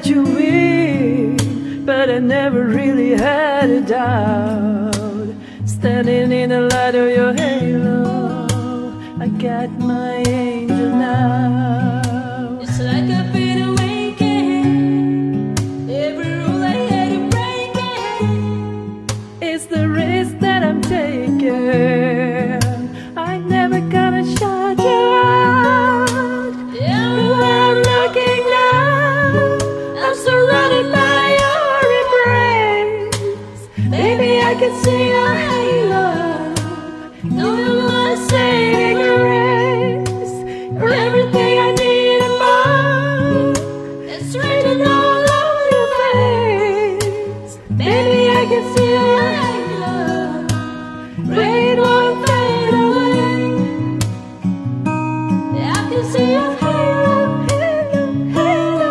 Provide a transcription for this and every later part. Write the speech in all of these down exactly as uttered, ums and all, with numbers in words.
let you win, but I never really had a doubt. Standing in the light of your halo, I got my angel now. It's like I've been awakened, every rule I had to break it. It's the risk that I'm taking, I'm never gonna shut you out. Everywhere I'm looking now, I'm surrounded by your embrace. Baby, I can see your halo, no one saving grace. You're everything I need and more, it's written all over your face. Baby, I can see your halo, rain won't fade away. I can see your halo, Halo, halo,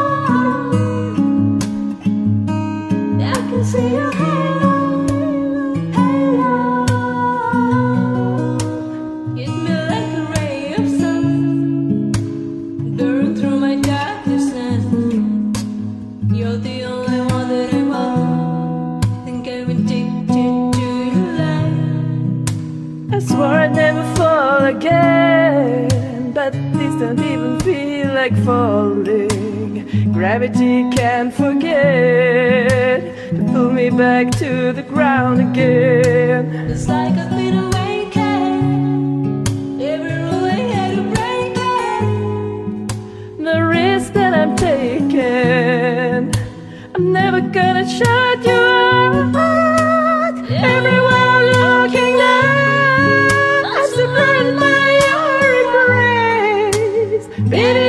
I can see your halo, halo. Hit me like a ray of sun, burn through my darkness now. You're the only one that I want, think I'm addicted to your light. I swore I'd never fall again, but this don't even feel like falling. Gravity can't forget to pull me back to the ground again. It's like I've been awakened, every rule I had to break it. The risk that I'm taking, I'm never gonna shut you out. Everywhere I'm looking now, I'm surrounded by your embrace. Baby,